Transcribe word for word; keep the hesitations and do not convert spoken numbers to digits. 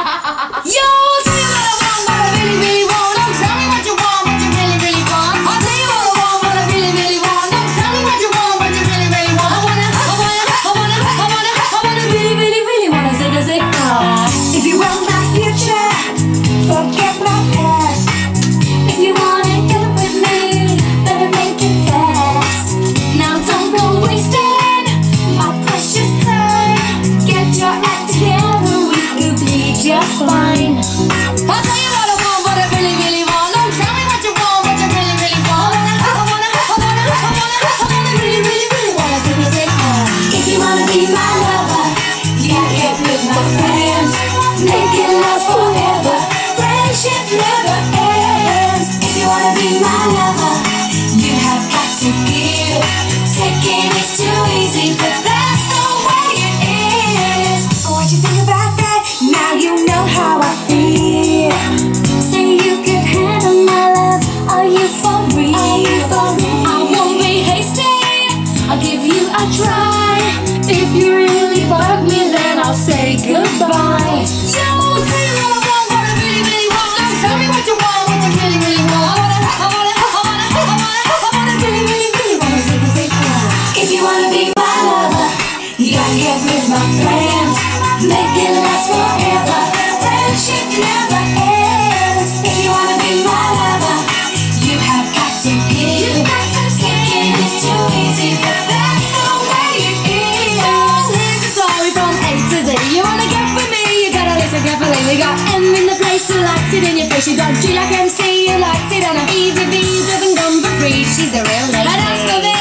Yo, tell me what I want, what I really, really want. Don't tell me what you want, what you really, really want. I'll tell you what I want, what I really, really want. Don't tell me what you want, what you really, really want. I wanna, I wanna, I wanna, I wanna, I wanna really, really, really wanna say this it. If you want my future, forget my past. If you wanna get with me, better make it fast. Now don't go wasting my precious time. Get your act together, we could be just fine. I'll tell you what I want, what I really, really want. Don't tell me what you want, what you really, really want. I wanna, I wanna, I wanna, I wanna really, really, really wanna say this it. If you wanna be my lover, you gotta get with my friends. Make it last forever. Friendship never ends. If you wanna be my lover, you have got to give. Taking is too easy, but that's the way it is. What you think about that? Now you know how I feel. Say you can handle my love. Are you for real? Are you for real? I won't be hasty, I'll give you a try. If you really bug me, then I'll say goodbye. Yo, tell you what I want, what I really, really want. Don't tell me what you want, what you really, really want. I wanna, I wanna, I wanna, I wanna, I wanna really, really, really wanna say this it. If you wanna be my lover, you gotta get with my friends. Make it last forever. Friendship never ends. If you wanna be my lover, you have got to give. Taking is too easy, but that's the way it is. So here's the story from A to Z. You wanna get with me, you gotta listen carefully. We got M in the place who likes it in your face. You got G like M C, who likes it on a easy V, doesn't come for free. She's the real lady. And as for me,